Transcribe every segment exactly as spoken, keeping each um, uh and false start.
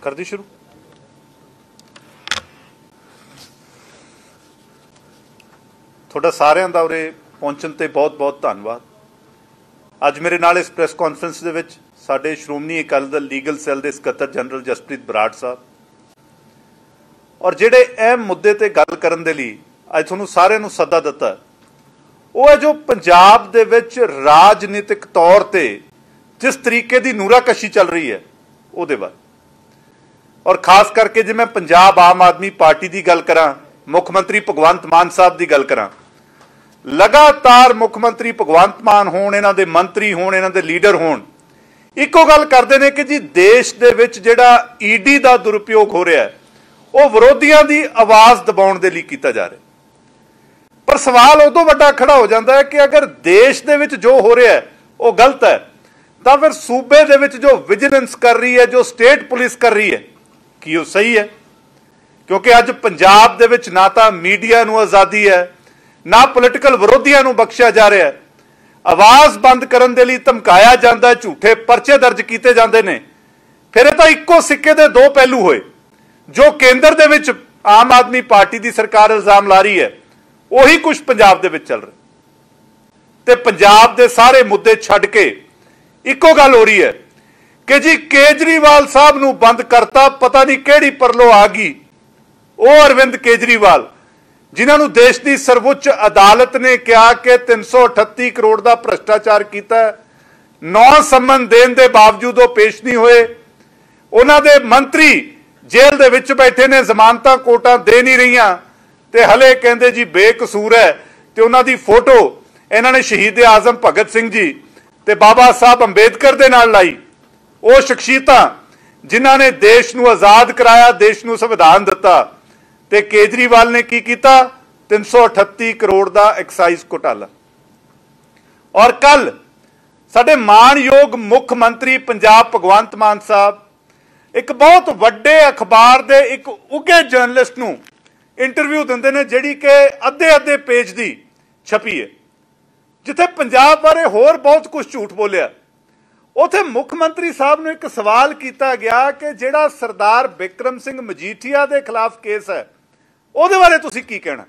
कर दी शुरू। थोड़ा सारिਆਂ ਦਾ ਉਰੇ ਪਹੁੰਚਣ ਤੇ बहुत बहुत ਧੰਨਵਾਦ। ਅੱਜ ਮੇਰੇ ਨਾਲ ਇਸ ਪ੍ਰੈਸ ਕਾਨਫਰੰਸ ਦੇ ਵਿੱਚ ਸਾਡੇ ਸ਼੍ਰੋਮਣੀ ਅਕਾਲੀ ਦਲ ਲੀਗਲ ਸੈੱਲ ਦੇ ਸਕੱਤਰ ਜਨਰਲ ਜਸਪ੍ਰੀਤ ਬਰਾੜ ਸਾਹਿਬ ਔਰ ਜਿਹੜੇ ਅਹਿਮ ਮੁੱਦੇ ਤੇ ਗੱਲ ਕਰਨ ਦੇ ਲਈ ਅੱਜ ਤੁਹਾਨੂੰ ਸਾਰਿਆਂ ਨੂੰ ਸੱਦਾ ਦਿੱਤਾ ਉਹ ਹੈ ਜੋ ਪੰਜਾਬ ਦੇ ਵਿੱਚ ਰਾਜਨੀਤਿਕ ਤੌਰ ਤੇ ਜਿਸ ਤਰੀਕੇ ਦੀ ਨੂਰਾਕਸ਼ੀ ਚੱਲ ਰਹੀ ਹੈ ਉਹਦੇ ਬਾਰੇ ਔਰ ਖਾਸ ਕਰਕੇ ਜੇ ਮੈਂ ਪੰਜਾਬ ਆਮ ਆਦਮੀ ਪਾਰਟੀ ਦੀ ਗੱਲ ਕਰਾਂ, ਮੁੱਖ ਮੰਤਰੀ ਭਗਵੰਤ ਮਾਨ ਸਾਹਿਬ ਦੀ ਗੱਲ ਕਰਾਂ, ਲਗਾਤਾਰ ਮੁੱਖ ਮੰਤਰੀ ਭਗਵੰਤ ਮਾਨ ਹੋਣ, ਇਹਨਾਂ ਦੇ ਮੰਤਰੀ ਹੋਣ, ਇਹਨਾਂ ਦੇ ਲੀਡਰ ਹੋਣ, ਇੱਕੋ ਗੱਲ ਕਰਦੇ ਨੇ ਕਿ ਜੀ ਦੇਸ਼ ਦੇ ਵਿੱਚ ਜਿਹੜਾ ਈਡੀ ਦਾ ਦੁਰਉਪਯੋਗ ਹੋ ਰਿਹਾ ਹੈ ਉਹ ਵਿਰੋਧੀਆਂ ਦੀ ਆਵਾਜ਼ ਦਬਾਉਣ ਦੇ ਲਈ ਕੀਤਾ ਜਾ ਰਿਹਾ। ਪਰ ਸਵਾਲ ਉਦੋਂ ਵੱਡਾ ਖੜਾ ਹੋ ਜਾਂਦਾ ਹੈ ਕਿ ਅਗਰ ਦੇਸ਼ ਦੇ ਵਿੱਚ ਜੋ ਹੋ ਰਿਹਾ ਹੈ ਉਹ ਗਲਤ ਹੈ ਤਾਂ ਫਿਰ ਸੂਬੇ ਦੇ ਵਿੱਚ ਜੋ ਵਿਜੀਲੈਂਸ ਕਰ ਰਹੀ ਹੈ, ਜੋ ਸਟੇਟ ਪੁਲਿਸ ਕਰ ਰਹੀ ਹੈ, ਕੀ ਉਹ ਸਹੀ ਹੈ? ਕਿਉਂਕਿ ਅੱਜ ਪੰਜਾਬ ਦੇ ਵਿੱਚ ਨਾ ਤਾਂ ਮੀਡੀਆ ਨੂੰ ਆਜ਼ਾਦੀ ਹੈ, ਨਾ ਪੋਲੀਟੀਕਲ ਵਿਰੋਧੀਆਂ ਨੂੰ ਬਖਸ਼ਿਆ ਜਾ ਰਿਹਾ ਹੈ। ਆਵਾਜ਼ ਬੰਦ ਕਰਨ ਦੇ ਲਈ ਧਮਕਾਇਆ ਜਾਂਦਾ, ਝੂਠੇ ਪਰਚੇ ਦਰਜ ਕੀਤੇ ਜਾਂਦੇ ਨੇ। ਫਿਰ ਇਹ ਤਾਂ ਇੱਕੋ ਸਿੱਕੇ ਦੇ ਦੋ ਪਹਿਲੂ ਹੋਏ। ਜੋ ਕੇਂਦਰ ਦੇ ਵਿੱਚ ਆਮ ਆਦਮੀ ਪਾਰਟੀ ਦੀ ਸਰਕਾਰ ਇਲਜ਼ਾਮ ਲਾ ਰਹੀ ਹੈ ਉਹੀ ਕੁਝ ਪੰਜਾਬ ਦੇ ਵਿੱਚ ਚੱਲ ਰਿਹਾ ਤੇ ਪੰਜਾਬ ਦੇ ਸਾਰੇ ਮੁੱਦੇ ਛੱਡ ਕੇ ਇੱਕੋ ਗੱਲ ਹੋ ਰਹੀ ਹੈ ਕਿ ਜੀ ਕੇਜਰੀਵਾਲ ਸਾਹਿਬ ਨੂੰ ਬੰਦ ਕਰਤਾ, ਪਤਾ ਨਹੀਂ ਕਿਹੜੀ ਪਰਲੋ ਆ ਗਈ। ਉਹ ਅਰਵਿੰਦ ਕੇਜਰੀਵਾਲ ਜਿਨ੍ਹਾਂ ਨੂੰ ਦੇਸ਼ ਦੀ ਸਰਵਉੱਚ ਅਦਾਲਤ ਨੇ ਕਿਹਾ ਕਿ ਤਿੰਨ ਸੌ ਅਠੱਤੀ ਕਰੋੜ ਦਾ ਭ੍ਰਿਸ਼ਟਾਚਾਰ ਕੀਤਾ, ਨੌ ਸੰਮਨ ਦੇਣ ਦੇ ਬਾਵਜੂਦ ਉਹ ਪੇਸ਼ ਨਹੀਂ ਹੋਏ। ਉਹਨਾਂ ਦੇ ਮੰਤਰੀ ਜੇਲ੍ਹ ਦੇ ਵਿੱਚ ਬੈਠੇ ਨੇ, ਜ਼ਮਾਨਤਾਂ ਕੋਰਟਾਂ ਦੇ ਨਹੀਂ ਰਹੀਆਂ ਤੇ ਹਲੇ ਕਹਿੰਦੇ ਜੀ ਬੇਕਸੂਰ ਹੈ। ਤੇ ਉਹਨਾਂ ਦੀ ਫੋਟੋ ਇਹਨਾਂ ਨੇ ਸ਼ਹੀਦ ਆਜ਼ਮ ਭਗਤ ਸਿੰਘ ਜੀ ਤੇ ਬਾਬਾ ਸਾਹਿਬ ਅੰਬੇਦਕਰ ਦੇ ਨਾਲ ਲਾਈ। ਉਹ ਸ਼ਖਸੀਅਤਾਂ ਜਿਨ੍ਹਾਂ ਨੇ ਦੇਸ਼ ਨੂੰ ਆਜ਼ਾਦ ਕਰਾਇਆ, ਦੇਸ਼ ਨੂੰ ਸੰਵਿਧਾਨ ਦਿੱਤਾ। ਤੇ ਕੇਜਰੀਵਾਲ ਨੇ ਕੀ ਕੀਤਾ? ਤਿੰਨ ਸੌ ਅਠੱਤੀ ਕਰੋੜ ਦਾ ਐਕਸਾਈਜ਼ ਘੁਟਾਲਾ। ਔਰ ਕੱਲ ਸਾਡੇ ਮਾਣਯੋਗ ਮੁੱਖ ਮੰਤਰੀ ਪੰਜਾਬ ਭਗਵੰਤ ਮਾਨ ਸਾਹਿਬ ਇੱਕ ਬਹੁਤ ਵੱਡੇ ਅਖਬਾਰ ਦੇ ਇੱਕ ਉੱਘੇ ਜਰਨਲਿਸਟ ਨੂੰ ਇੰਟਰਵਿਊ ਦਿੰਦੇ ਨੇ ਜਿਹੜੀ ਕਿ ਅੱਧੇ ਅੱਧੇ ਪੇਜ ਦੀ ਛਪੀ ਹੈ, ਜਿੱਥੇ ਪੰਜਾਬ ਬਾਰੇ ਹੋਰ ਬਹੁਤ ਕੁਝ ਝੂਠ ਬੋਲਿਆ। ਉੱਥੇ ਮੁੱਖ ਮੰਤਰੀ ਸਾਹਿਬ ਨੂੰ ਇੱਕ ਸਵਾਲ ਕੀਤਾ ਗਿਆ ਕਿ ਜਿਹੜਾ ਸਰਦਾਰ ਬਿਕਰਮ ਸਿੰਘ ਮਜੀਠੀਆ ਦੇ ਖਿਲਾਫ ਕੇਸ ਹੈ ਉਹਦੇ ਬਾਰੇ ਤੁਸੀਂ ਕੀ ਕਹਿਣਾ?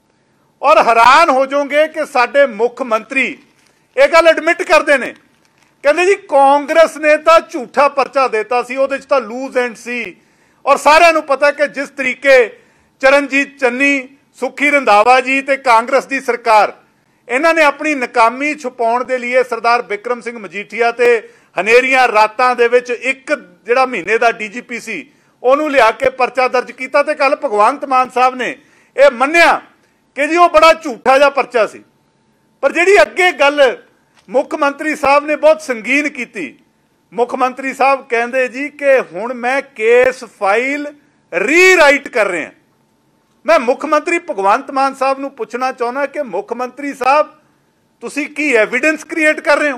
ਔਰ ਹੈਰਾਨ ਹੋ ਜਾਓਗੇ ਕਿ ਸਾਡੇ ਮੁੱਖ ਮੰਤਰੀ ਇਹ ਗੱਲ ਐਡਮਿਟ ਕਰਦੇ ਨੇ, ਕਹਿੰਦੇ ਜੀ ਕਾਂਗਰਸ ਨੇ ਤਾਂ ਝੂਠਾ ਪਰਚਾ ਦਿੱਤਾ ਸੀ, ਉਹਦੇ 'ਚ ਤਾਂ ਲੂਜ਼ ਐਂਡ ਸੀ। ਔਰ ਸਾਰਿਆਂ ਨੂੰ ਪਤਾ ਕਿ ਜਿਸ ਤਰੀਕੇ ਚਰਨਜੀਤ ਚੰਨੀ, ਸੁਖੀ ਰੰਧਾਵਾ ਜੀ ਤੇ ਕਾਂਗਰਸ ਦੀ ਸਰਕਾਰ ਇਹਨਾਂ ਨੇ ਆਪਣੀ ਨਾਕਾਮੀ ਛੁਪਾਉਣ ਦੇ ਲਈ ਸਰਦਾਰ ਬਿਕਰਮ ਸਿੰਘ ਮਜੀਠੀਆ ਤੇ ਹਨੇਰੀਆਂ ਰਾਤਾਂ ਦੇ ਵਿੱਚ ਇੱਕ ਜਿਹੜਾ ਮਹੀਨੇ ਦਾ ਡੀਜੀਪੀ ਸੀ ਉਹਨੂੰ ਲਿਆ ਕੇ ਪਰਚਾ ਦਰਜ ਕੀਤਾ। ਤੇ ਕੱਲ ਭਗਵੰਤ ਮਾਨ ਸਾਹਿਬ ਨੇ ਇਹ ਮੰਨਿਆ ਕਿ ਜੀ ਉਹ ਬੜਾ ਝੂਠਾ ਜਿਹਾ ਪਰਚਾ ਸੀ। ਪਰ ਜਿਹੜੀ ਅੱਗੇ ਗੱਲ ਮੁੱਖ ਮੰਤਰੀ ਸਾਹਿਬ ਨੇ ਬਹੁਤ ਸੰਗੀਨ ਕੀਤੀ, ਮੁੱਖ ਮੰਤਰੀ ਸਾਹਿਬ ਕਹਿੰਦੇ ਜੀ ਕਿ ਹੁਣ ਮੈਂ ਕੇਸ ਫਾਈਲ ਰੀਰਾਈਟ ਕਰ ਰਿਹਾ। ਮੈਂ ਮੁੱਖ ਮੰਤਰੀ ਭਗਵੰਤ ਮਾਨ ਸਾਹਿਬ ਨੂੰ ਪੁੱਛਣਾ ਚਾਹੁੰਦਾ ਕਿ ਮੁੱਖ ਮੰਤਰੀ ਸਾਹਿਬ ਤੁਸੀਂ ਕੀ ਐਵੀਡੈਂਸ ਕ੍ਰੀਏਟ ਕਰ ਰਹੇ ਹੋ?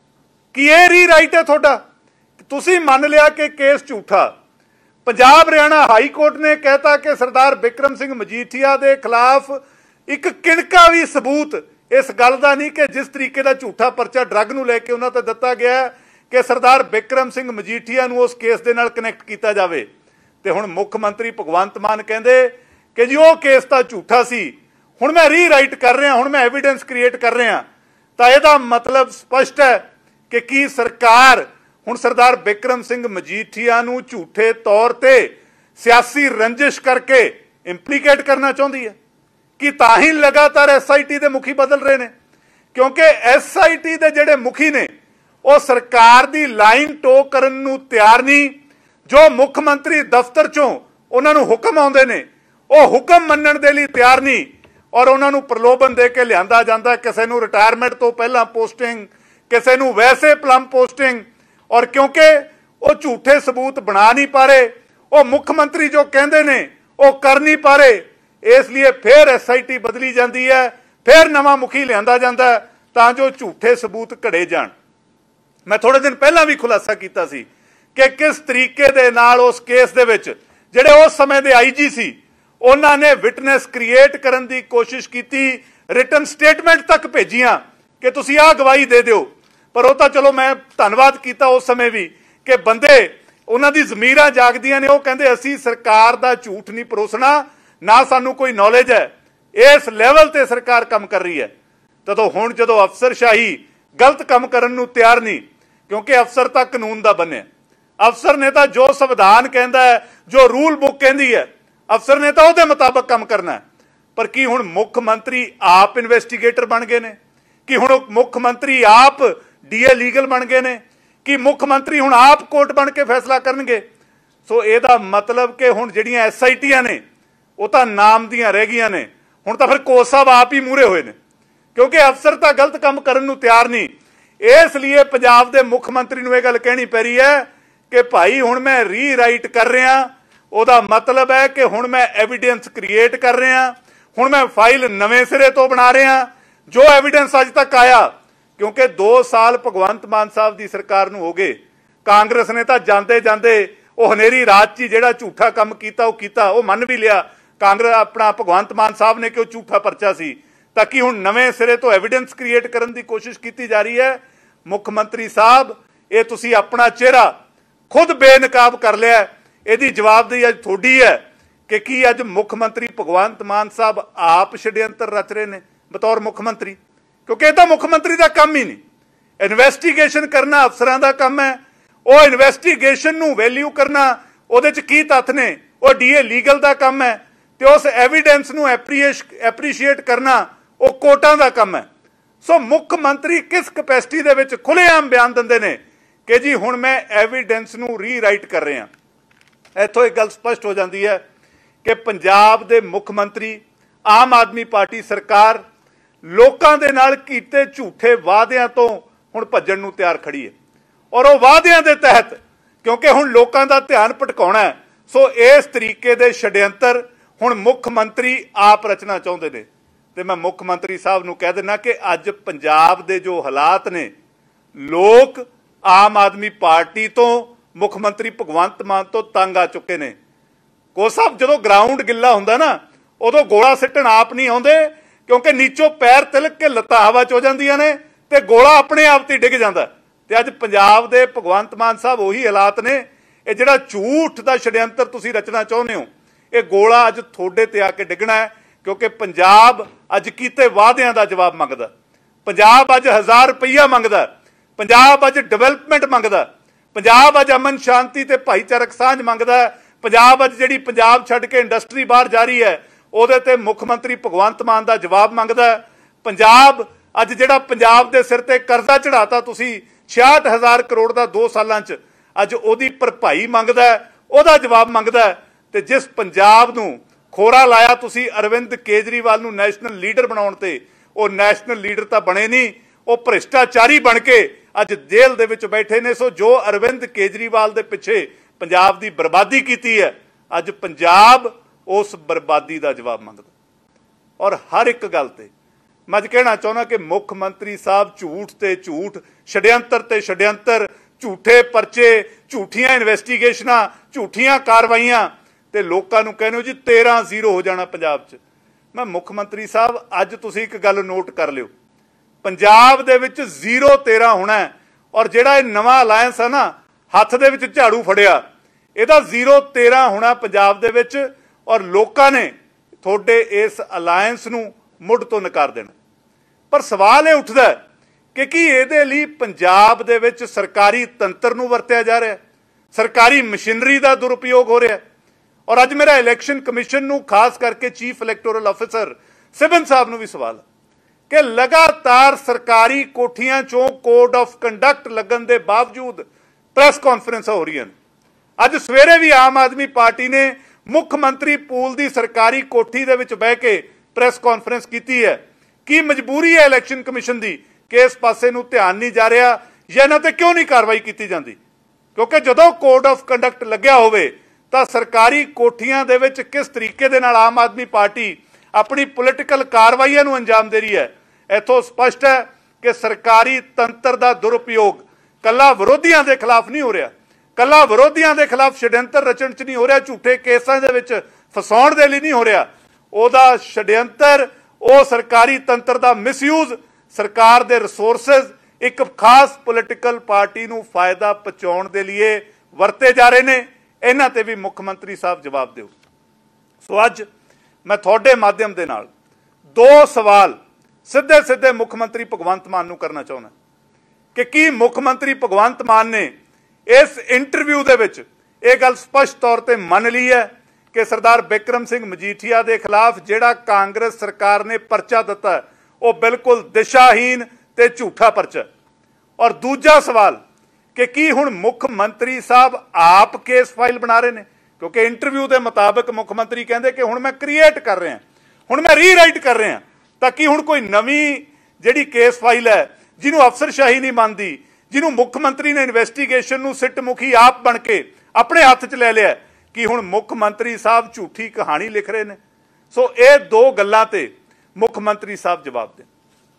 ਕੀ ਇਹ ਰੀਰਾਈਟ ਹੈ ਤੁਹਾਡਾ? ਤੁਸੀਂ ਮੰਨ ਲਿਆ ਕਿ ਕੇਸ ਝੂਠਾ। ਪੰਜਾਬ ਹਰਿਆਣਾ ਹਾਈ ਕੋਰਟ ਨੇ ਕਹਿਤਾ ਕਿ ਸਰਦਾਰ ਬਿਕਰਮ ਸਿੰਘ ਮਜੀਠੀਆ ਦੇ ਖਿਲਾਫ ਇੱਕ ਕਿਣਕਾ ਵੀ ਸਬੂਤ ਇਸ ਗੱਲ ਦਾ ਨਹੀਂ ਕਿ ਜਿਸ ਤਰੀਕੇ ਦਾ ਝੂਠਾ ਪਰਚਾ ਡਰੱਗ ਨੂੰ ਲੈ ਕੇ ਉਹਨਾਂ ਤੇ ਦਿੱਤਾ ਗਿਆ ਕਿ ਸਰਦਾਰ ਬਿਕਰਮ ਸਿੰਘ ਮਜੀਠੀਆ ਨੂੰ ਉਸ ਕੇਸ ਦੇ ਨਾਲ ਕਨੈਕਟ ਕੀਤਾ ਜਾਵੇ। ਤੇ ਹੁਣ ਮੁੱਖ ਮੰਤਰੀ ਭਗਵੰਤ ਮਾਨ ਕਹਿੰਦੇ ਕਿ ਜੀ ਉਹ ਕੇਸ ਤਾਂ ਝੂਠਾ ਸੀ, ਹੁਣ ਮੈਂ ਰੀਰਾਈਟ ਕਰ ਰਿਹਾ, ਹੁਣ ਮੈਂ ਐਵੀਡੈਂਸ ਕ੍ਰੀਏਟ ਕਰ ਰਿਹਾ। ਤਾਂ ਇਹਦਾ ਮਤਲਬ ਸਪਸ਼ਟ ਹੈ ਕਿ ਕੀ ਸਰਕਾਰ ਹੁਣ ਸਰਦਾਰ ਬਿਕਰਮ ਸਿੰਘ ਮਜੀਠੀਆ ਨੂੰ ਝੂਠੇ ਤੌਰ ਤੇ ਸਿਆਸੀ ਰੰਜਿਸ਼ ਕਰਕੇ ਇੰਪਲੀਕੇਟ ਕਰਨਾ ਚਾਹੁੰਦੀ ਹੈ? ਕਿ ਤਾਂ ਹੀ ਲਗਾਤਾਰ ਐਸ ਆਈ ਟੀ ਦੇ ਮੁਖੀ ਬਦਲ ਰਹੇ ਨੇ, ਕਿਉਂਕਿ ਐਸ ਆਈ ਟੀ ਦੇ ਜਿਹੜੇ ਮੁਖੀ ਨੇ ਉਹ ਸਰਕਾਰ ਦੀ ਲਾਈਨ ਟੋ ਕਰਨ ਨੂੰ ਤਿਆਰ ਨਹੀਂ। ਜੋ ਮੁੱਖ ਮੰਤਰੀ ਦਫ਼ਤਰ ਚੋਂ ਉਹਨਾਂ ਨੂੰ ਹੁਕਮ ਆਉਂਦੇ ਨੇ ਉਹ ਹੁਕਮ ਮੰਨਣ ਦੇ ਲਈ ਤਿਆਰ ਨਹੀਂ ਔਰ ਉਹਨਾਂ ਨੂੰ ਪ੍ਰਲੋਭਨ ਦੇ ਕੇ ਲਿਆਂਦਾ ਜਾਂਦਾ। ਕਿਸੇ ਨੂੰ ਰਿਟਾਇਰਮੈਂਟ ਤੋਂ ਪਹਿਲਾਂ ਪੋਸਟਿੰਗ, ਕਿਸੇ ਨੂੰ ਵੈਸੇ ਪਲਮ ਪੋਸਟਿੰਗ। ਔਰ ਕਿਉਂਕਿ ਉਹ ਝੂਠੇ ਸਬੂਤ ਬਣਾ ਨਹੀਂ ਪਾ ਰਹੇ, ਉਹ ਮੁੱਖ ਮੰਤਰੀ ਜੋ ਕਹਿੰਦੇ ਨੇ ਉਹ ਕਰ ਨਹੀਂ ਪਾ ਰਹੇ, ਇਸ ਲਈ ਫਿਰ ਐਸ ਆਈ ਟੀ ਬਦਲੀ ਜਾਂਦੀ ਹੈ, ਫਿਰ ਨਵਾਂ ਮੁਖੀ ਲਿਆਂਦਾ ਜਾਂਦਾ ਤਾਂ ਜੋ ਝੂਠੇ ਸਬੂਤ ਘੜੇ ਜਾਣ। ਮੈਂ ਥੋੜੇ ਦਿਨ ਪਹਿਲਾਂ ਵੀ ਖੁਲਾਸਾ ਕੀਤਾ ਸੀ ਕਿ ਕਿਸ ਤਰੀਕੇ ਦੇ ਨਾਲ ਉਸ ਕੇਸ ਦੇ ਵਿੱਚ ਜਿਹੜੇ ਉਸ ਸਮੇਂ ਦੇ ਆਈ ਜੀ ਸੀ ਉਹਨਾਂ ਨੇ ਵਿਟਨੈਸ ਕ੍ਰੀਏਟ ਕਰਨ ਦੀ ਕੋਸ਼ਿਸ਼ ਕੀਤੀ, ਰਿਟਨ ਸਟੇਟਮੈਂਟ ਤੱਕ ਭੇਜੀਆਂ ਕਿ ਤੁਸੀਂ ਆਹ ਗਵਾਹੀ ਦੇ ਦਿਓ। ਪਰ ਉਹ ਤਾਂ ਚਲੋ ਮੈਂ ਧੰਨਵਾਦ ਕੀਤਾ ਉਸ ਸਮੇਂ ਵੀ ਕਿ ਬੰਦੇ ਉਹਨਾਂ ਦੀ ਜ਼ਮੀਰਾਂ ਜਾਗਦੀਆਂ ਨੇ। ਉਹ ਕਹਿੰਦੇ ਅਸੀਂ ਸਰਕਾਰ ਦਾ ਝੂਠ ਨਹੀਂ ਪਰੋਸਣਾ, ਨਾ ਸਾਨੂੰ ਕੋਈ ਨੌਲੇਜ ਹੈ, ਇਸ ਲੈਵਲ ਤੇ ਸਰਕਾਰ ਕੰਮ ਕਰ ਰਹੀ ਹੈ। ਤਦੋਂ ਹੁਣ ਜਦੋਂ ਅਫਸਰਸ਼ਾਹੀ ਗਲਤ ਕੰਮ ਕਰਨ ਨੂੰ ਤਿਆਰ ਨਹੀਂ, ਕਿਉਂਕਿ ਅਫਸਰ ਤਾਂ ਕਾਨੂੰਨ ਦਾ ਬਣਿਆ, ਅਫਸਰ ਨੇ ਤਾਂ ਜੋ ਸੰਵਿਧਾਨ ਕਹਿੰਦਾ ਹੈ, ਜੋ ਰੂਲ ਬੁੱਕ ਕਹਿੰਦੀ ਹੈ, ਅਫਸਰ ਨੇ ਤਾਂ ਉਹਦੇ ਮੁਤਾਬਕ ਕੰਮ ਕਰਨਾ ਹੈ। ਪਰ ਕੀ ਹੁਣ ਮੁੱਖ ਮੰਤਰੀ ਆਪ ਇਨਵੈਸਟੀਗੇਟਰ ਬਣ ਗਏ ਨੇ? ਕਿ ਹੁਣ ਮੁੱਖ ਮੰਤਰੀ ਆਪ ਡੀਏ ਲੀਗਲ ਬਣ ਗਏ ਨੇ? ਕਿ ਮੁੱਖ ਮੰਤਰੀ ਹੁਣ ਆਪ ਕੋਰਟ ਬਣ ਕੇ ਫੈਸਲਾ ਕਰਨਗੇ? ਸੋ ਇਹਦਾ ਮਤਲਬ ਕਿ ਹੁਣ ਜਿਹੜੀਆਂ ਐਸ ਆਈ ਟੀਆਂ ਨੇ ਉਹ ਤਾਂ ਨਾਮ ਦੀਆਂ ਰਹਿ ਗਈਆਂ ਨੇ। ਹੁਣ ਤਾਂ ਫਿਰ ਕੋਚ ਸਾਹਿਬ ਆਪ ਹੀ ਮੂਹਰੇ ਹੋਏ ਨੇ, ਕਿਉਂਕਿ ਅਫਸਰ ਤਾਂ ਗਲਤ ਕੰਮ ਕਰਨ ਨੂੰ ਤਿਆਰ ਨਹੀਂ। ਇਸ ਲਈ ਪੰਜਾਬ ਦੇ ਮੁੱਖ ਮੰਤਰੀ ਨੂੰ ਇਹ ਗੱਲ ਕਹਿਣੀ ਪੈ ਰਹੀ ਹੈ ਕਿ ਭਾਈ ਹੁਣ ਮੈਂ ਰੀਰਾਈਟ ਕਰ ਰਿਹਾ। ਉਹਦਾ ਮਤਲਬ ਹੈ ਕਿ ਹੁਣ ਮੈਂ ਐਵੀਡੈਂਸ ਕ੍ਰੀਏਟ ਕਰ ਰਿਹਾ, ਹੁਣ ਮੈਂ ਫਾਈਲ ਨਵੇਂ ਸਿਰੇ ਤੋਂ ਬਣਾ ਰਿਹਾ। ਜੋ ਐਵੀਡੈਂਸ ਅੱਜ ਤੱਕ ਆਇਆ, ਕਿਉਂਕਿ ਦੋ ਸਾਲ ਭਗਵੰਤ ਮਾਨ ਸਾਹਿਬ ਦੀ ਸਰਕਾਰ ਨੂੰ ਹੋ ਗਏ, ਕਾਂਗਰਸ ਨੇ ਤਾਂ ਜਾਂਦੇ ਜਾਂਦੇ ਉਹ ਹਨੇਰੀ ਰਾਤ 'ਚ ਜਿਹੜਾ ਝੂਠਾ ਕੰਮ ਕੀਤਾ ਉਹ ਕੀਤਾ, ਉਹ ਮੰਨ ਵੀ ਲਿਆ ਕਾਂਗਰਸ ਆਪਣਾ ਭਗਵੰਤ ਮਾਨ ਸਾਹਿਬ ਨੇ ਕਿ ਉਹ ਝੂਠਾ ਪਰਚਾ ਸੀ। ਤਾਂ ਕਿ ਹੁਣ ਨਵੇਂ ਸਿਰੇ ਤੋਂ ਐਵੀਡੈਂਸ ਕ੍ਰੀਏਟ ਕਰਨ ਦੀ ਕੋਸ਼ਿਸ਼ ਕੀਤੀ ਜਾ ਰਹੀ ਹੈ। ਮੁੱਖ ਮੰਤਰੀ ਸਾਹਿਬ, ਇਹ ਤੁਸੀਂ ਆਪਣਾ ਚਿਹਰਾ ਖੁਦ ਬੇਨਕਾਬ ਕਰ ਲਿਆ। ਇਹਦੀ ਜਵਾਬਦੇਹੀ ਅੱਜ ਤੁਹਾਡੀ ਹੈ ਕਿ ਕੀ ਅੱਜ ਮੁੱਖ ਮੰਤਰੀ ਭਗਵੰਤ ਮਾਨ ਸਾਹਿਬ ਆਪ ਛੜਯੰਤਰ ਰਚ ਰਹੇ ਨੇ ਬਤੌਰ ਮੁੱਖ ਮੰਤਰੀ? ਕਿਉਂਕਿ ਇਹ ਤਾਂ ਮੁੱਖ ਮੰਤਰੀ ਦਾ ਕੰਮ ਹੀ ਨਹੀਂ। ਇਨਵੈਸਟੀਗੇਸ਼ਨ ਕਰਨਾ ਅਫਸਰਾਂ ਦਾ ਕੰਮ ਹੈ। ਉਹ ਇਨਵੈਸਟੀਗੇਸ਼ਨ ਨੂੰ ਵੈਲਿਊ ਕਰਨਾ, ਉਹਦੇ 'ਚ ਕੀ ਤੱਥ ਨੇ, ਉਹ ਡੀਏ ਲੀਗਲ ਦਾ ਕੰਮ ਹੈ। ਤੇ ਉਸ ਐਵੀਡੈਂਸ ਨੂੰ ਐਪਰੀਸ਼ੀਏਟ ਕਰਨਾ ਉਹ ਕੋਰਟਾਂ ਦਾ ਕੰਮ ਹੈ। ਸੋ ਮੁੱਖ ਮੰਤਰੀ ਕਿਸ ਕਪੈਸਿਟੀ ਦੇ ਵਿੱਚ ਖੁੱਲ੍ਹੇਆਮ ਬਿਆਨ ਦਿੰਦੇ ਨੇ ਕਿ ਜੀ ਹੁਣ ਮੈਂ ਐਵੀਡੈਂਸ ਨੂੰ ਰੀਰਾਈਟ ਕਰ ਰਿਹਾ। ਇੱਥੋਂ ਇੱਕ ਗੱਲ ਸਪਸ਼ਟ ਹੋ ਜਾਂਦੀ ਹੈ ਕਿ ਪੰਜਾਬ ਦੇ ਮੁੱਖ ਮੰਤਰੀ, ਆਮ ਆਦਮੀ ਪਾਰਟੀ ਸਰਕਾਰ ਲੋਕਾਂ ਦੇ ਨਾਲ ਕੀਤੇ ਝੂਠੇ ਵਾਅਦਿਆਂ ਤੋਂ ਹੁਣ ਭੱਜਣ ਨੂੰ ਤਿਆਰ ਖੜੀ ਹੈ। ਔਰ ਉਹ ਵਾਅਦਿਆਂ ਦੇ ਤਹਿਤ, ਕਿਉਂਕਿ ਹੁਣ ਲੋਕਾਂ ਦਾ ਧਿਆਨ ਭਟਕਾਉਣਾ ਹੈ, ਸੋ ਇਸ ਤਰੀਕੇ ਦੇ ਛੜਯੰਤਰ ਹੁਣ ਮੁੱਖ ਮੰਤਰੀ ਆਪ ਰਚਨਾ ਚਾਹੁੰਦੇ ਨੇ। ਤੇ ਮੈਂ ਮੁੱਖ ਮੰਤਰੀ ਸਾਹਿਬ ਨੂੰ ਕਹਿ ਦਿੰਦਾ ਕਿ ਅੱਜ ਪੰਜਾਬ ਦੇ ਜੋ ਹਾਲਾਤ ਨੇ, ਲੋਕ ਆਮ ਆਦਮੀ ਪਾਰਟੀ ਤੋਂ, ਮੁੱਖ ਮੰਤਰੀ ਭਗਵੰਤ ਮਾਨ ਤੋਂ ਤੰਗ ਆ ਚੁੱਕੇ ਨੇ। ਕੋ ਸਾਹਿਬ, ਜਦੋਂ ਗਰਾਊਂਡ ਗਿੱਲਾ ਹੁੰਦਾ ਨਾ, ਉਦੋਂ ਗੋਲਾ ਸਿੱਟਣ ਆਪ ਨਹੀਂ ਆਉਂਦੇ, ਕਿਉਂਕਿ ਨੀਚੋਂ ਪੈਰ ਤਿਲਕ ਕੇ ਲੱਤਾਂ ਹਵਾ 'ਚ ਹੋ ਜਾਂਦੀਆਂ ਨੇ ਤੇ ਗੋਲਾ ਆਪਣੇ ਆਪ ਤੇ ਡਿੱਗ ਜਾਂਦਾ। ਤੇ ਅੱਜ ਪੰਜਾਬ ਦੇ ਭਗਵੰਤ ਮਾਨ ਸਾਹਿਬ ਉਹੀ ਹਾਲਾਤ ਨੇ। ਇਹ ਜਿਹੜਾ ਝੂਠ ਦਾ ਛੜਯੰਤਰ ਤੁਸੀਂ ਰਚਨਾ ਚਾਹੁੰਦੇ ਹੋ, ਇਹ ਗੋਲਾ ਅੱਜ ਤੁਹਾਡੇ ਤੇ ਆ ਕੇ ਡਿੱਗਣਾ ਹੈ। ਕਿਉਂਕਿ ਪੰਜਾਬ ਅੱਜ ਕੀਤੇ ਵਾਅਦਿਆਂ ਦਾ ਜਵਾਬ ਮੰਗਦਾ, ਪੰਜਾਬ ਅੱਜ ਹਜ਼ਾਰ ਰੁਪਈਆ ਮੰਗਦਾ, ਪੰਜਾਬ ਅੱਜ ਡਿਵੈਲਪਮੈਂਟ ਮੰਗਦਾ, ਪੰਜਾਬ ਅੱਜ ਅਮਨ ਸ਼ਾਂਤੀ ਤੇ ਭਾਈਚਾਰਕ ਸਾਂਝ ਮੰਗਦਾ। ਪੰਜਾਬ ਅੱਜ ਜਿਹੜੀ ਪੰਜਾਬ ਛੱਡ ਕੇ ਇੰਡਸਟਰੀ ਬਾਹਰ ਜਾ ਰਹੀ ਹੈ, ਉਹਦੇ ਤੇ ਮੁੱਖ ਮੰਤਰੀ ਭਗਵੰਤ ਮਾਨ ਦਾ ਜਵਾਬ ਮੰਗਦਾ। ਪੰਜਾਬ ਅੱਜ ਜਿਹੜਾ ਪੰਜਾਬ ਦੇ ਸਿਰ ਤੇ ਕਰਜ਼ਾ ਚੜਾਤਾ ਤੁਸੀਂ ਛਿਆਹਠ ਹਜ਼ਾਰ ਕਰੋੜ ਦਾ ਦੋ ਸਾਲਾਂ 'ਚ, ਅੱਜ ਉਹਦੀ ਭਰਪਾਈ ਮੰਗਦਾ, ਉਹਦਾ ਜਵਾਬ ਮੰਗਦਾ। ਤੇ ਜਿਸ ਪੰਜਾਬ ਨੂੰ ਖੋਰਾ ਲਾਇਆ ਤੁਸੀਂ ਅਰਵਿੰਦ ਕੇਜਰੀਵਾਲ ਨੂੰ ਨੈਸ਼ਨਲ ਲੀਡਰ ਬਣਾਉਣ ਤੇ, ਉਹ ਨੈਸ਼ਨਲ ਲੀਡਰ ਤਾਂ ਬਣੇ ਨਹੀਂ, ਉਹ ਭ੍ਰਿਸ਼ਟਾਚਾਰੀ ਬਣ ਕੇ ਅੱਜ ਜੇਲ੍ਹ ਦੇ ਵਿੱਚ ਬੈਠੇ ਨੇ। ਸੋ ਜੋ ਅਰਵਿੰਦ ਕੇਜਰੀਵਾਲ ਦੇ ਪਿੱਛੇ ਪੰਜਾਬ ਦੀ ਬਰਬਾਦੀ ਕੀਤੀ ਹੈ, ਅੱਜ ਪੰਜਾਬ ਉਸ ਬਰਬਾਦੀ ਦਾ ਜਵਾਬ ਮੰਗਦਾ। ਔਰ ਹਰ ਇੱਕ ਗੱਲ ਤੇ ਮੈਂ ਅੱਜ ਕਹਿਣਾ ਚਾਹੁੰਦਾ ਕਿ ਮੁੱਖ ਮੰਤਰੀ ਸਾਹਿਬ ਝੂਠ ਤੇ ਝੂਠ, ਛੜਯੰਤਰ ਤੇ ਛੜਯੰਤਰ, ਝੂਠੇ ਪਰਚੇ, ਝੂਠੀਆਂ ਇਨਵੈਸਟੀਗੇਸ਼ਨਾਂ, ਝੂਠੀਆਂ ਕਾਰਵਾਈਆਂ, ਤੇ ਲੋਕਾਂ ਨੂੰ ਕਹਿੰਦੇ ਹੋ ਜੀ ਤੇਰਾਂ ਜ਼ੀਰੋ ਹੋ ਜਾਣਾ ਪੰਜਾਬ 'ਚ। ਮੈਂ ਮੁੱਖ ਮੰਤਰੀ ਸਾਹਿਬ, ਅੱਜ ਤੁਸੀਂ ਇੱਕ ਗੱਲ ਨੋਟ ਕਰ ਲਿਓ, ਪੰਜਾਬ ਦੇ ਵਿੱਚ ਜ਼ੀਰੋ ਤੇਰਾਂ ਹੋਣਾ। ਔਰ ਜਿਹੜਾ ਇਹ ਨਵਾਂ ਅਲਾਇੰਸ ਹੈ ਨਾ, ਹੱਥ ਦੇ ਵਿੱਚ ਝਾੜੂ ਫੜਿਆ, ਇਹਦਾ ਜ਼ੀਰੋ ਤੇਰਾਂ ਹੋਣਾ ਪੰਜਾਬ ਦੇ ਵਿੱਚ। ਔਰ ਲੋਕਾਂ ਨੇ ਤੁਹਾਡੇ ਇਸ ਅਲਾਇੰਸ ਨੂੰ ਮੁੱਢ ਤੋਂ ਨਕਾਰ ਦੇਣਾ। ਪਰ ਸਵਾਲ ਇਹ ਉੱਠਦਾ ਕਿ ਕੀ ਇਹਦੇ ਲਈ ਪੰਜਾਬ ਦੇ ਵਿੱਚ ਸਰਕਾਰੀ ਤੰਤਰ ਨੂੰ ਵਰਤਿਆ ਜਾ ਰਿਹਾ, ਸਰਕਾਰੀ ਮਸ਼ੀਨਰੀ ਦਾ ਦੁਰਉਪਯੋਗ ਹੋ ਰਿਹਾ? ਔਰ ਅੱਜ ਮੇਰਾ ਇਲੈਕਸ਼ਨ ਕਮਿਸ਼ਨ ਨੂੰ, ਖਾਸ ਕਰਕੇ chief electoral officer Sibin Sahib ਨੂੰ ਵੀ ਸਵਾਲ ਕਿ ਲਗਾਤਾਰ ਸਰਕਾਰੀ ਕੋਠੀਆਂ 'ਚੋਂ ਕੋਡ ਆਫ ਕੰਡਕਟ ਲੱਗਣ ਦੇ ਬਾਵਜੂਦ ਪ੍ਰੈਸ ਕਾਨਫਰੰਸਾਂ ਹੋ ਰਹੀਆਂ ਨੇ। ਅੱਜ ਸਵੇਰੇ ਵੀ ਆਮ ਆਦਮੀ ਪਾਰਟੀ ਨੇ ਮੁੱਖ ਮੰਤਰੀ ਪੂਲ ਦੀ ਸਰਕਾਰੀ ਕੋਠੀ ਦੇ ਵਿੱਚ ਬਹਿ ਕੇ ਪ੍ਰੈਸ ਕਾਨਫਰੰਸ ਕੀਤੀ ਹੈ। ਕੀ ਮਜਬੂਰੀ ਹੈ ਇਲੈਕਸ਼ਨ ਕਮਿਸ਼ਨ ਦੀ ਕਿ ਇਸ ਪਾਸੇ ਨੂੰ ਧਿਆਨ ਨਹੀਂ ਜਾ ਰਿਹਾ, ਜਾਂ ਇਹਨਾਂ ਤੇ ਕਿਉਂ ਨਹੀਂ ਕਾਰਵਾਈ ਕੀਤੀ ਜਾਂਦੀ? ਕਿਉਂਕਿ ਜਦੋਂ ਕੋਡ ਆਫ ਕੰਡਕਟ ਲੱਗਿਆ ਹੋਵੇ ਤਾਂ ਸਰਕਾਰੀ ਕੋਠੀਆਂ ਦੇ ਵਿੱਚ ਕਿਸ ਤਰੀਕੇ ਦੇ ਨਾਲ ਆਮ ਆਦਮੀ ਪਾਰਟੀ ਆਪਣੀ ਪੋਲੀਟੀਕਲ ਕਾਰਵਾਈਆਂ ਨੂੰ ਅੰਜਾਮ ਦੇ ਰਹੀ ਹੈ, ਇੱਥੋਂ ਸਪਸ਼ਟ ਹੈ ਕਿ ਸਰਕਾਰੀ ਤੰਤਰ ਦਾ ਦੁਰਉਪਯੋਗ ਕੱਲਾ ਵਿਰੋਧੀਆਂ ਦੇ ਖਿਲਾਫ ਨਹੀਂ ਹੋ ਰਿਹਾ, ਕੱਲਾ ਵਿਰੋਧੀਆਂ ਦੇ ਖਿਲਾਫ ਛੜਯੰਤਰ ਰਚਣ 'ਚ ਨਹੀਂ ਹੋ ਰਿਹਾ, ਝੂਠੇ ਕੇਸਾਂ ਦੇ ਵਿੱਚ ਫਸਾਉਣ ਦੇ ਲਈ ਨਹੀਂ ਹੋ ਰਿਹਾ। ਉਹਦਾ ਛੜਯੰਤਰ, ਉਹ ਸਰਕਾਰੀ ਤੰਤਰ ਦਾ ਮਿਸਯੂਜ਼, ਸਰਕਾਰ ਦੇ ਰਿਸੋਰਸਿਸ ਇੱਕ ਖਾਸ ਪੋਲੀਟੀਕਲ ਪਾਰਟੀ ਨੂੰ ਫਾਇਦਾ ਪਹੁੰਚਾਉਣ ਦੇ ਲਈ ਵਰਤੇ ਜਾ ਰਹੇ ਨੇ, ਇਹਨਾਂ ਤੇ ਵੀ ਮੁੱਖ ਮੰਤਰੀ ਸਾਹਿਬ ਜਵਾਬ ਦਿਓ। ਸੋ ਅੱਜ ਮੈਂ ਤੁਹਾਡੇ ਮਾਧਿਅਮ ਦੇ ਨਾਲ ਦੋ ਸਵਾਲ ਸਿੱਧੇ ਸਿੱਧੇ ਮੁੱਖ ਮੰਤਰੀ ਭਗਵੰਤ ਮਾਨ ਨੂੰ ਕਰਨਾ ਚਾਹੁੰਦਾ ਕਿ ਕੀ ਮੁੱਖ ਮੰਤਰੀ ਭਗਵੰਤ ਮਾਨ ਨੇ ਇਸ ਇੰਟਰਵਿਊ ਦੇ ਵਿੱਚ ਇਹ ਗੱਲ ਸਪਸ਼ਟ ਤੌਰ ਤੇ ਮੰਨ ਲਈ ਹੈ ਕਿ ਸਰਦਾਰ ਬਿਕਰਮ ਸਿੰਘ ਮਜੀਠੀਆ ਦੇ ਖਿਲਾਫ ਜਿਹੜਾ ਕਾਂਗਰਸ ਸਰਕਾਰ ਨੇ ਪਰਚਾ ਦਿੱਤਾ ਉਹ ਬਿਲਕੁਲ ਦਿਸ਼ਾਹੀਨ ਤੇ ਝੂਠਾ ਪਰਚਾ। ਔਰ ਦੂਜਾ ਸਵਾਲ ਕਿ ਕੀ ਹੁਣ ਮੁੱਖ ਮੰਤਰੀ ਸਾਹਿਬ ਆਪ ਕੇਸ ਫਾਈਲ ਬਣਾ ਰਹੇ ਨੇ, ਕਿਉਂਕਿ ਇੰਟਰਵਿਊ ਦੇ ਮੁਤਾਬਕ ਮੁੱਖ ਮੰਤਰੀ ਕਹਿੰਦੇ ਕਿ ਹੁਣ ਮੈਂ ਕ੍ਰੀਏਟ ਕਰ ਰਿਹਾ, ਹੁਣ ਮੈਂ ਰੀਰਾਈਟ ਕਰ ਰਿਹਾ, ਤਾਂ ਕਿ ਹੁਣ ਕੋਈ ਨਵੀਂ ਜਿਹੜੀ ਕੇਸ ਫਾਈਲ ਹੈ ਜਿਹਨੂੰ ਅਫਸਰਸ਼ਾਹੀ ਨਹੀਂ ਮੰਨਦੀ, ਜਿਹਨੂੰ ਮੁੱਖ ਮੰਤਰੀ ਨੇ ਇਨਵੈਸਟੀਗੇਸ਼ਨ ਨੂੰ ਸਿੱਟ ਮੁਖੀ ਆਪ ਬਣ ਕੇ ਆਪਣੇ ਹੱਥ 'ਚ ਲੈ ਲਿਆ, ਕਿ ਹੁਣ ਮੁੱਖ ਮੰਤਰੀ ਸਾਹਿਬ ਝੂਠੀ ਕਹਾਣੀ ਲਿਖ ਰਹੇ ਨੇ। ਸੋ ਇਹ ਦੋ ਗੱਲਾਂ ਤੇ ਮੁੱਖ ਮੰਤਰੀ ਸਾਹਿਬ ਜਵਾਬ ਦੇਣ।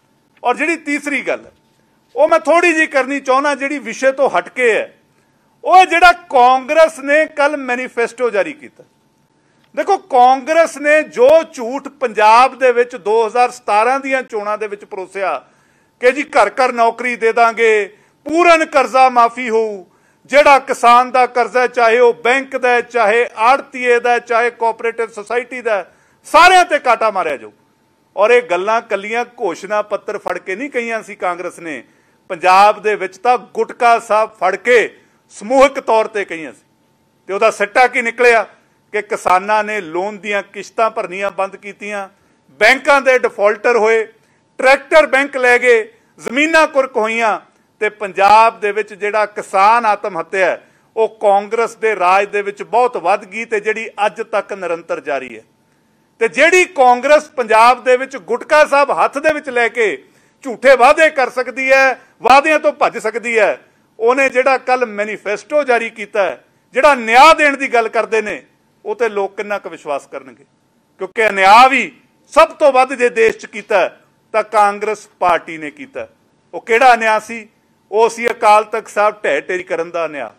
ਔਰ ਜਿਹੜੀ ਤੀਸਰੀ ਗੱਲ ਹੈ ਉਹ ਮੈਂ ਥੋੜੀ ਜਿਹੀ ਕਰਨੀ ਚਾਹੁੰਦਾ, ਜਿਹੜੀ ਵਿਸ਼ੇ ਤੋਂ ਹਟ ਕੇ ਹੈ, ਉਹ ਜਿਹੜਾ ਕਾਂਗਰਸ ਨੇ ਕੱਲ ਮੈਨੀਫੈਸਟੋ ਜਾਰੀ ਕੀਤਾ। ਦੇਖੋ, ਕਾਂਗਰਸ ਨੇ ਜੋ ਝੂਠ ਪੰਜਾਬ ਦੇ ਵਿੱਚ ਦੋ ਹਜ਼ਾਰ ਸਤਾਰਾਂ ਦੀਆਂ ਚੋਣਾਂ ਦੇ ਵਿੱਚ ਪਰੋਸਿਆ ਕਿ ਜੀ ਘਰ ਘਰ ਨੌਕਰੀ ਦੇ ਦਾਂਗੇ, ਪੂਰਨ ਕਰਜ਼ਾ ਮਾਫੀ ਹੋਊ, ਜਿਹੜਾ ਕਿਸਾਨ ਦਾ ਕਰਜ਼ਾ ਚਾਹੇ ਉਹ ਬੈਂਕ ਦਾ, ਚਾਹੇ ਆੜਤੀਏ ਦਾ, ਚਾਹੇ ਕੋਆਪਰੇਟਿਵ ਸੁਸਾਇਟੀ ਦਾ, ਸਾਰਿਆਂ ਤੇ ਕਾਟਾ ਮਾਰਿਆ ਜਾਊ। ਔਰ ਇਹ ਗੱਲਾਂ ਕੱਲੀਆਂ ਘੋਸ਼ਣਾ ਪੱਤਰ ਫੜ ਕੇ ਨਹੀਂ ਕਹੀਆਂ ਸੀ ਕਾਂਗਰਸ ਨੇ, ਪੰਜਾਬ ਦੇ ਵਿੱਚ ਤਾਂ ਗੁਟਕਾ ਸਾਹਿਬ ਫੜ ਕੇ ਸਮੂਹਿਕ ਤੌਰ ਤੇ ਕਹੀਆਂ ਸੀ। ਤੇ ਉਹਦਾ ਸਿੱਟਾ ਕੀ ਨਿਕਲਿਆ ਕਿ ਕਿਸਾਨਾਂ ਨੇ ਲੋਨ ਦੀਆਂ ਕਿਸ਼ਤਾਂ ਭਰਨੀਆਂ ਬੰਦ ਕੀਤੀਆਂ, ਬੈਂਕਾਂ ਦੇ ਡਿਫਾਲਟਰ ਹੋਏ, ਟਰੈਕਟਰ ਬੈਂਕ ਲੈ ਗਏ, ਜ਼ਮੀਨਾਂ ਕੁਰਕ ਹੋਈਆਂ, ਤੇ ਪੰਜਾਬ ਦੇ ਵਿੱਚ ਜਿਹੜਾ ਕਿਸਾਨ ਆਤਮ ਹੱਤਿਆ ਉਹ ਕਾਂਗਰਸ ਦੇ ਰਾਜ ਦੇ ਵਿੱਚ ਬਹੁਤ ਵੱਧ ਗਈ ਤੇ ਜਿਹੜੀ ਅੱਜ ਤੱਕ ਨਿਰੰਤਰ ਜਾਰੀ ਹੈ। ਤੇ ਜਿਹੜੀ ਕਾਂਗਰਸ ਪੰਜਾਬ ਦੇ ਵਿੱਚ ਗੁਟਕਾ ਸਾਹਿਬ ਹੱਥ ਦੇ ਵਿੱਚ ਲੈ ਕੇ ਝੂਠੇ ਵਾਅਦੇ ਕਰ ਸਕਦੀ ਹੈ, ਵਾਅਦਿਆਂ ਤੋਂ ਭੱਜ ਸਕਦੀ ਹੈ, ਉਹਨੇ ਜਿਹੜਾ ਕੱਲ ਮੈਨੀਫੈਸਟੋ ਜਾਰੀ ਕੀਤਾ, ਜਿਹੜਾ ਨਿਆਂ ਦੇਣ ਦੀ ਗੱਲ ਕਰਦੇ ਨੇ, ਉਹ ਤੇ ਲੋਕ ਕਿੰਨਾ ਕੁ ਵਿਸ਼ਵਾਸ ਕਰਨਗੇ? ਕਿਉਂਕਿ ਨਿਆਂ ਵੀ ਸਭ ਤੋਂ ਵੱਧ ਜੇ ਦੇਸ਼ 'ਚ ਕੀਤਾ ਤਾਂ ਕਾਂਗਰਸ ਪਾਰਟੀ ਨੇ ਕੀਤਾ। ਉਹ ਕਿਹੜਾ ਨਿਆਂ ਸੀ? ਉਹ ਸੀ ਅਕਾਲ ਤਖਤ ਸਾਹਿਬ ਢਹਿ ਢੇਰੀ ਕਰਨ ਦਾ ਨਿਆਂ,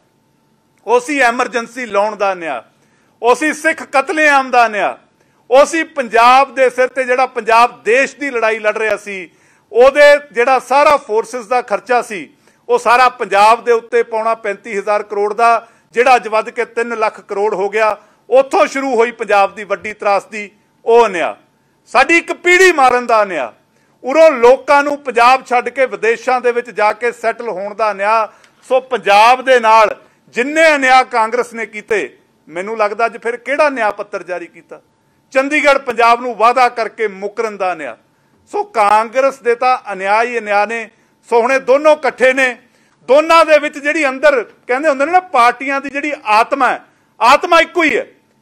ਉਹ ਸੀ ਐਮਰਜੈਂਸੀ ਲਾਉਣ ਦਾ ਨਿਆਂ, ਉਹ ਸੀ ਸਿੱਖ ਕਤਲੇਆਮ ਦਾ ਨਿਆਂ, ਉਹ ਸੀ ਪੰਜਾਬ ਦੇ ਸਿਰ ਤੇ ਜਿਹੜਾ ਪੰਜਾਬ ਦੇਸ਼ ਦੀ ਲੜਾਈ ਲੜ ਰਿਹਾ ਸੀ, ਉਹਦੇ ਜਿਹੜਾ ਸਾਰਾ ਫੋਰਸਿਸ ਦਾ ਖਰਚਾ ਸੀ ਉਹ ਸਾਰਾ ਪੰਜਾਬ ਦੇ ਉੱਤੇ ਪਾਉਣਾ ਪੈਂਤੀ ਹਜ਼ਾਰ ਕਰੋੜ ਦਾ, ਜਿਹੜਾ ਅੱਜ ਵੱਧ ਕੇ ਤਿੰਨ ਲੱਖ ਕਰੋੜ ਹੋ ਗਿਆ। ਉੱਥੋਂ ਸ਼ੁਰੂ ਹੋਈ ਪੰਜਾਬ ਦੀ ਵੱਡੀ ਤਰਾਸਦੀ, ਉਹ ਨਿਆਂ। ਸਾਡੀ ਇੱਕ ਪੀੜ੍ਹੀ ਮਾਰਨ ਦਾ ਨਿਆਂ, ਉਰੋਂ ਲੋਕਾਂ ਨੂੰ ਪੰਜਾਬ ਛੱਡ ਕੇ ਵਿਦੇਸ਼ਾਂ ਦੇ ਵਿੱਚ ਜਾ ਕੇ ਸੈਟਲ ਹੋਣ ਦਾ ਨਿਆਂ। ਸੋ ਪੰਜਾਬ ਦੇ ਨਾਲ ਜਿੰਨੇ ਅਨਿਆਂ ਕਾਂਗਰਸ ਨੇ ਕੀਤੇ, ਮੈਨੂੰ ਲੱਗਦਾ ਅੱਜ ਫਿਰ ਕਿਹੜਾ ਨਿਆਂ ਪੱਤਰ ਜਾਰੀ ਕੀਤਾ? ਚੰਡੀਗੜ੍ਹ ਪੰਜਾਬ ਨੂੰ ਵਾਅਦਾ ਕਰਕੇ ਮੁਕਰਨ ਦਾ ਨਿਆਂ। ਸੋ ਕਾਂਗਰਸ ਦੇ ਤਾਂ ਅਨਿਆਂ ਹੀ ਅਨਿਆਂ ਨੇ। ਸੋ ਹੁਣ ਇਹ ਦੋਨੋਂ ਇਕੱਠੇ ਨੇ, ਦੋਨਾਂ ਦੇ ਵਿੱਚ ਜਿਹੜੀ ਅੰਦਰ ਕਹਿੰਦੇ ਹੁੰਦੇ ਨੇ ਨਾ ਪਾਰਟੀਆਂ ਦੀ ਜਿਹੜੀ ਆਤਮਾ ਹੈ, ਆਤਮਾ ਇੱਕੋ ਹੀ ਹੈ।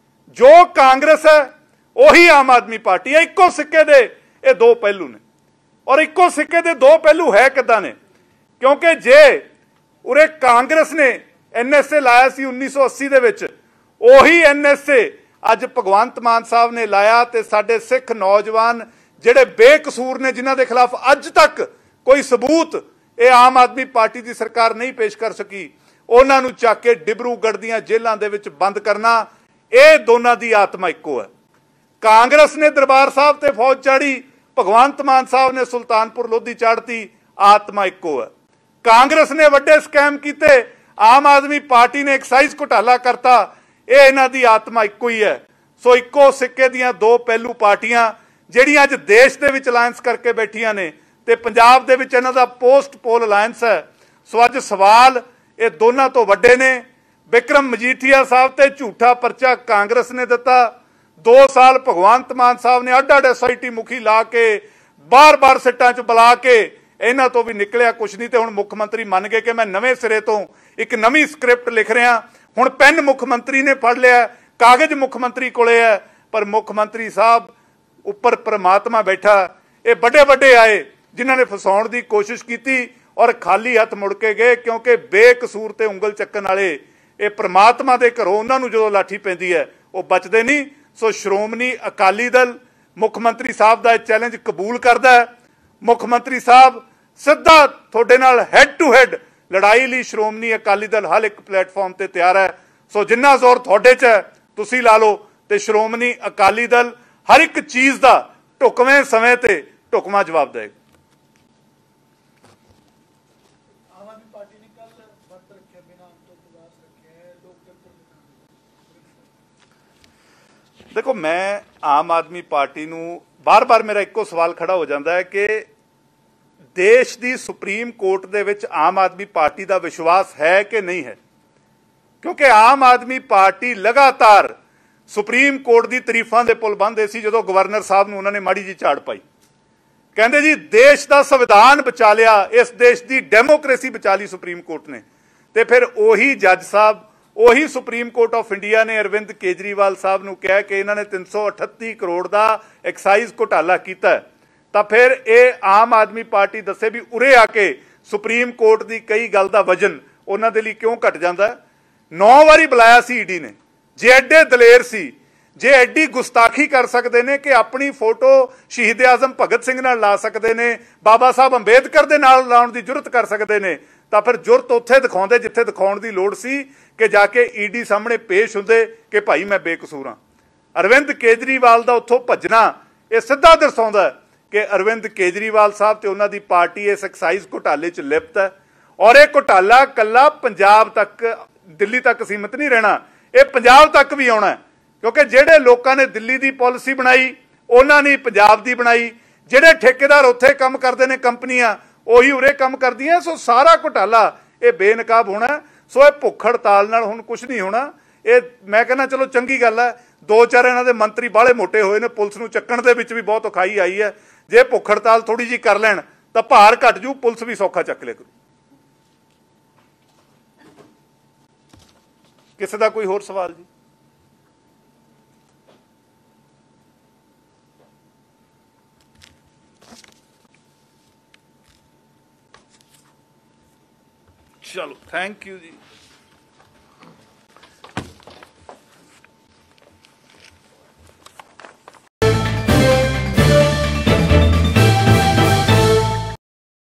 ਜੋ ਕਾਂਗਰਸ ਹੈ ਉਹੀ ਆਮ ਆਦਮੀ ਪਾਰਟੀ ਹੈ। ਇੱਕੋ ਸਿੱਕੇ ਦੇ ਇਹ ਦੋ ਪਹਿਲੂ ਨੇ। ਔਰ ਇੱਕੋ ਸਿੱਕੇ ਦੇ ਦੋ ਪਹਿਲੂ ਹੈ ਕਿੱਦਾਂ ਨੇ? ਕਿਉਂਕਿ ਜੇ ਉਰੇ ਕਾਂਗਰਸ ਨੇ ਐਨ ਐਸ ਏ ਲਾਇਆ ਸੀ ਉੱਨੀ ਸੌ ਅੱਸੀ ਦੇ ਵਿੱਚ, ਉਹੀ ਐਨ ਐਸ ਏ ਅੱਜ ਭਗਵੰਤ ਮਾਨ ਸਾਹਿਬ ਨੇ ਲਾਇਆ, ਤੇ ਸਾਡੇ ਸਿੱਖ ਨੌਜਵਾਨ ਜਿਹੜੇ ਬੇਕਸੂਰ ਨੇ, ਜਿਨ੍ਹਾਂ ਦੇ ਖਿਲਾਫ ਅੱਜ ਤੱਕ ਕੋਈ ਸਬੂਤ ਇਹ ਆਮ ਆਦਮੀ ਪਾਰਟੀ ਦੀ ਸਰਕਾਰ ਨਹੀਂ ਪੇਸ਼ ਕਰ ਸਕੀ, ਉਹਨਾਂ ਨੂੰ ਚੱਕ ਕੇ ਡਿਬਰੂਗੜ੍ਹ ਦੀਆਂ ਜੇਲ੍ਹਾਂ ਦੇ ਵਿੱਚ ਬੰਦ ਕਰਨਾ, ਇਹ ਦੋਨਾਂ ਦੀ ਆਤਮਾ ਇੱਕੋ ਹੈ। ਕਾਂਗਰਸ ਨੇ ਦਰਬਾਰ ਸਾਹਿਬ ਤੇ ਫੌਜ ਚਾੜੀ, ਭਗਵੰਤ ਮਾਨ ਸਾਹਿਬ ਨੇ ਸੁਲਤਾਨਪੁਰ ਲੋਧੀ ਚਾੜਤੀ, ਆਤਮਾ ਇੱਕੋ ਹੈ। ਕਾਂਗਰਸ ਨੇ ਵੱਡੇ ਸਕੈਮ ਕੀਤੇ, ਆਮ ਆਦਮੀ ਪਾਰਟੀ ਨੇ ਐਕਸਾਈਜ਼ ਘੁਟਾਲਾ ਕਰਤਾ, ਇਹ ਇਹਨਾਂ ਦੀ ਆਤਮਾ ਇੱਕੋ ਹੀ ਹੈ। ਸੋ ਇੱਕੋ ਸਿੱਕੇ ਦੀਆਂ ਦੋ ਪਹਿਲੂ ਪਾਰਟੀਆਂ ਜਿਹੜੀਆਂ ਅੱਜ ਦੇਸ਼ ਦੇ ਵਿੱਚ ਅਲਾਇੰਸ ਕਰਕੇ ਬੈਠੀਆਂ ਨੇ, ਤੇ ਪੰਜਾਬ ਦੇ ਵਿੱਚ ਇਹਨਾਂ ਦਾ ਪੋਸਟ ਪੋਲ ਅਲਾਇੰਸ ਹੈ। ਸੋ ਅੱਜ ਸਵਾਲ ਇਹ ਦੋਨਾਂ ਤੋਂ ਵੱਡੇ ਨੇ। ਬਿਕਰਮ ਮਜੀਠੀਆ ਸਾਹਿਬ ਤੇ ਝੂਠਾ ਪਰਚਾ ਕਾਂਗਰਸ ਨੇ ਦਿੱਤਾ, ਦੋ ਸਾਲ ਭਗਵੰਤ ਮਾਨ ਸਾਹਿਬ ਨੇ ਅੱਡ ਅੱਡ ਐਸ ਆਈ ਟੀ ਮੁਖੀ ਲਾ ਕੇ, ਬਾਰ-ਬਾਰ ਸਿੱਟਾਂ 'ਚ ਬੁਲਾ ਕੇ, ਇਹਨਾਂ ਤੋਂ ਵੀ ਨਿਕਲਿਆ ਕੁਛ ਨਹੀਂ। ਤੇ ਹੁਣ ਮੁੱਖ ਮੰਤਰੀ ਮੰਨ ਗਏ ਕਿ ਮੈਂ ਨਵੇਂ ਸਿਰੇ ਤੋਂ ਇੱਕ ਨਵੀਂ ਸਕ੍ਰਿਪਟ ਲਿਖ ਰਿਹਾ। ਹੁਣ ਪੈਨ ਮੁੱਖ ਮੰਤਰੀ ਨੇ ਫੜ ਲਿਆ, ਕਾਗਜ਼ ਮੁੱਖ ਮੰਤਰੀ ਕੋਲੇ ਹੈ, ਪਰ ਮੁੱਖ ਮੰਤਰੀ ਸਾਹਿਬ ਉੱਪਰ ਪਰਮਾਤਮਾ ਬੈਠਾ। ਇਹ ਵੱਡੇ ਵੱਡੇ ਆਏ ਜਿਨ੍ਹਾਂ ਨੇ ਫਸਾਉਣ ਦੀ ਕੋਸ਼ਿਸ਼ ਕੀਤੀ ਔਰ ਖਾਲੀ ਹੱਥ ਮੁੜ ਕੇ ਗਏ, ਕਿਉਂਕਿ ਬੇਕਸੂਰ ਤੇ ਉਂਗਲ ਚੱਕਣ ਵਾਲੇ ਇਹ ਪਰਮਾਤਮਾ ਦੇ ਘਰੋਂ ਉਹਨਾਂ ਨੂੰ ਜਦੋਂ ਲਾਠੀ ਪੈਂਦੀ ਹੈ ਉਹ ਬਚਦੇ ਨਹੀਂ। ਸੋ ਸ਼੍ਰੋਮਣੀ ਅਕਾਲੀ ਦਲ ਮੁੱਖ ਮੰਤਰੀ ਸਾਹਿਬ ਦਾ ਇਹ ਚੈਲੰਜ ਕਬੂਲ ਕਰਦਾ ਹੈ। ਮੁੱਖ ਮੰਤਰੀ ਸਾਹਿਬ ਸਿੱਧਾ ਤੁਹਾਡੇ ਨਾਲ ਹੈਡ ਟੂ ਹੈਡ ਲੜਾਈ ਲਈ ਸ਼੍ਰੋਮਣੀ ਅਕਾਲੀ ਦਲ ਹਰ ਇੱਕ ਪਲੇਟਫਾਰਮ ਤੇ ਤਿਆਰ ਹੈ। ਸੋ ਜਿੰਨਾ ਜ਼ੋਰ ਤੁਹਾਡੇ 'ਚ ਹੈ ਤੁਸੀਂ ਲਾ ਲਓ, ਤੇ ਸ਼੍ਰੋਮਣੀ ਅਕਾਲੀ ਦਲ ਹਰ ਇੱਕ ਚੀਜ਼ ਦਾ ਢੁਕਵੇਂ ਸਮੇਂ ਤੇ ਢੁਕਵਾਂ ਜਵਾਬ ਦੇਗਾ। ਆਮ ਆਦਮੀ ਪਾਰਟੀ ਨੇ ਕੱਲ ਵਰਤ ਰੱਖਿਆ, ਬਿਨਾਂ ਅੰਤੋਂ ਉਪਵਾਸ ਰੱਖਿਆ ਹੈ, देखो, मैं आम आदमी पार्टी नूं बार बार मेरा इक्को सवाल खड़ा हो जाता है कि देश की सुप्रीम कोर्ट दे विच आम आदमी पार्टी का विश्वास है कि नहीं है, क्योंकि आम आदमी पार्टी लगातार सुप्रीम कोर्ट की तरीफां दे पुल बंधे सी जदों गवर्नर साहब नूं उन्होंने माड़ी जी झाड़ पाई। कहंदे जी देश का संविधान बचा लिया, इस देश की डेमोक्रेसी बचा ली सुप्रीम कोर्ट ने। ते फिर उही जज साहब, उही सुप्रीम कोर्ट ऑफ इंडिया ने अरविंद केजरीवाल साहब नूं कहा कि इन्होंने तीन सौ अठत्ती करोड़ का एक्साइज घोटाला किया है, तो फिर ये आम आदमी पार्टी दसे भी उरे आके सुप्रीम कोर्ट की कई गल का वजन उन्होंने दे लई क्यों घट जाता है। नौ वारी बुलाया सी ईडी ने, जे एडे दलेर सी, जे एडी गुस्ताखी कर सकते हैं कि अपनी फोटो शहीद आजम भगत सिंह नाल ला सकते हैं, बाबा साहब अंबेदकर दे नाल लाउण दी जुरत कर सकते हैं, तो फिर जुरत उत्थे दिखाउंदे जिथे दिखाउण दी लोड़ सी कि जाके ईडी सामने पेश हुंदे कि भाई मैं बेकसूर हाँ। अरविंद केजरीवाल का उत्थों भजना ये सिद्धा दर्शाउंदा है कि अरविंद केजरीवाल साहब ते उन्हां दी पार्टी इस एक्साइज घोटाले च लिप्त है, और यह घोटाला कला पंजाब तक, दिल्ली तक सीमित नहीं रहना, ये पंजाब तक भी आना है, क्योंकि जिहड़े लोगों ने दिल्ली की पॉलिसी बनाई उन्होंने पंजाब की बनाई, जिहड़े ठेकेदार उत्थे काम करते हैं कंपनियां उही उरे काम करदियां। सो सारा घोटाला ये बेनकाब होना है। सो ये भुख हड़ताल नाल हुण कुछ नहीं होना। ये मैं कहना चलो चंगी गल है, दो चार इन्हां दे मंत्री बाहले मोटे होए ने, पुलिस नूं चक्कण दे विच भी बहुत औखाई आई है। जे भुख हड़ताल थोड़ी जी कर लैण तां भार घट जू, पुलिस भी सौखा चक लिया करू। किसी का कोई होर सवाल जी? चलो, थैंक यू जी।